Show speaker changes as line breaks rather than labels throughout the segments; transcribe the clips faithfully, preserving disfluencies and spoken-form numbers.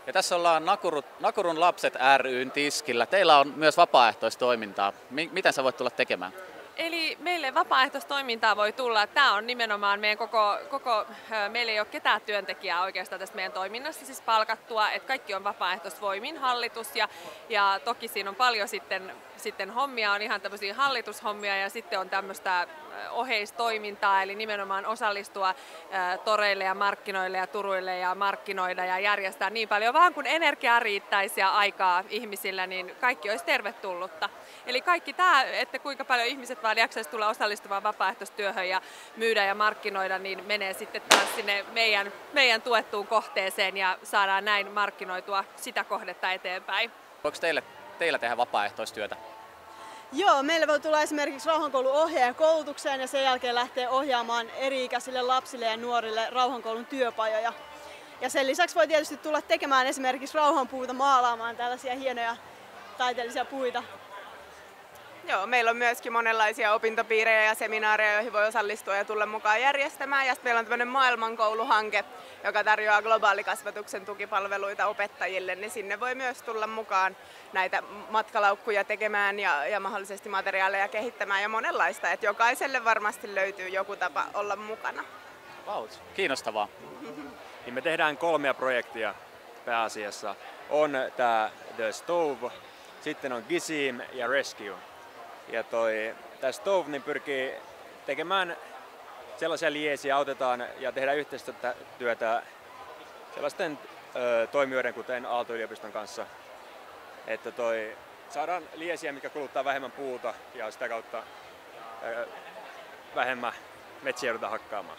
Ja tässä ollaan Nakuru, Nakurun lapset ry:n tiskillä. Teillä on myös vapaaehtoistoimintaa. Mi- miten sä voit tulla tekemään?
Eli meille vapaaehtoistoimintaa voi tulla. Tämä on nimenomaan meidän koko, koko meillä ei ole ketään työntekijää oikeastaan tästä meidän toiminnassa, siis palkattua, että kaikki on vapaaehtoisvoimin hallitus ja, ja toki siinä on paljon sitten, sitten hommia, on ihan tämmöisiä hallitushommia ja sitten on tämmöistä oheistoimintaa, eli nimenomaan osallistua toreille ja markkinoille ja turuille ja markkinoida ja järjestää niin paljon vaan kun energiaa riittäisi ja aikaa ihmisillä, niin kaikki olisi tervetullutta. Eli kaikki tämä, että kuinka paljon ihmiset vaan jaksaisi tulla osallistumaan vapaaehtoistyöhön ja myydä ja markkinoida, niin menee sitten taas sinne meidän, meidän tuettuun kohteeseen ja saadaan näin markkinoitua sitä kohdetta eteenpäin.
Voiko teille, teillä tehdä vapaaehtoistyötä?
Joo, meille voi tulla esimerkiksi Rauhankoulun ohjaajan koulutukseen ja sen jälkeen lähteä ohjaamaan eri-ikäisille lapsille ja nuorille Rauhankoulun työpajoja. Ja sen lisäksi voi tietysti tulla tekemään esimerkiksi rauhanpuuta, maalaamaan tällaisia hienoja taiteellisia puita.
Joo, meillä on myöskin monenlaisia opintopiirejä ja seminaareja, joihin voi osallistua ja tulla mukaan järjestämään. Ja sitten meillä on tämmöinen maailmankouluhanke, joka tarjoaa globaalikasvatuksen tukipalveluita opettajille, niin sinne voi myös tulla mukaan näitä matkalaukkuja tekemään ja, ja mahdollisesti materiaaleja kehittämään ja monenlaista. Että jokaiselle varmasti löytyy joku tapa olla mukana.
Vau, kiinnostavaa.
Niin me tehdään kolmea projektia pääasiassa. On tämä The Stove, sitten on Gizim ja Rescue. Ja toi, tämä Stove niin pyrkii tekemään sellaisia liesiä, autetaan ja tehdään yhteistyötä sellaisten ö, toimijoiden kuten Aalto-yliopiston kanssa. Että toi, saadaan liesiä, mitkä kuluttaa vähemmän puuta ja sitä kautta ö, vähemmän metsiä joudutaan hakkaamaan.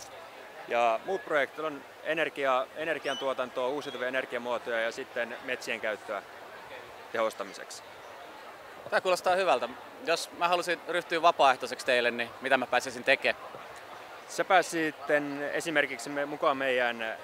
Ja muut projektit on energia, energiantuotantoa, uusiutuvia energiamuotoja ja sitten metsien käyttöä tehostamiseksi.
Tämä kuulostaa hyvältä. Jos mä haluaisin ryhtyä vapaaehtoiseksi teille, niin mitä mä pääsisin tekemään?
Sä pääsit sitten esimerkiksi mukaan meidän äh,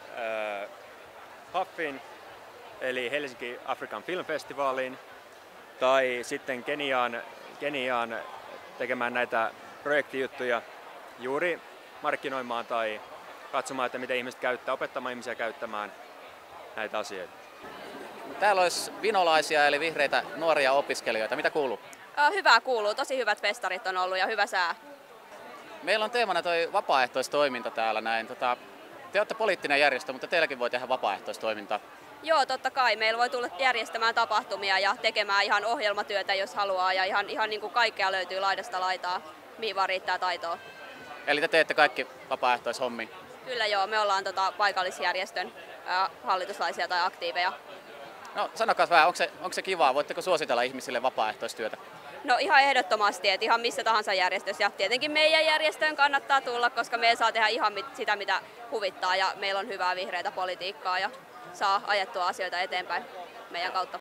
Huffin, eli Helsinki African Film Festivaliin, tai sitten Keniaan, Keniaan tekemään näitä projektijuttuja juuri markkinoimaan tai katsomaan, että miten ihmiset käyttää, opettamaan ihmisiä käyttämään näitä asioita.
Täällä olisi vinolaisia eli vihreitä nuoria opiskelijoita. Mitä kuuluu?
Hyvää kuuluu. Tosi hyvät festarit on ollut ja hyvä sää.
Meillä on teemana toi vapaaehtoistoiminta täällä näin. Tota, te olette poliittinen järjestö, mutta teilläkin voi tehdä vapaaehtoistoimintaa.
Joo, totta kai. Meillä voi tulla järjestämään tapahtumia ja tekemään ihan ohjelmatyötä, jos haluaa. Ja ihan, ihan niin kuin kaikkea löytyy laidasta laitaa, mihin vaan riittää taitoa.
Eli te teette kaikki vapaaehtoishommia?
Kyllä joo. Me ollaan tota, paikallisjärjestön ää, hallituslaisia tai aktiiveja.
No sanokaa vähän, onko se, onko se kivaa? Voitteko suositella ihmisille vapaaehtoistyötä?
No ihan ehdottomasti, että ihan missä tahansa järjestössä. Ja tietenkin meidän järjestöön kannattaa tulla, koska me saa tehdä ihan sitä, mitä huvittaa. Ja meillä on hyvää vihreätä politiikkaa ja saa ajettua asioita eteenpäin meidän kautta.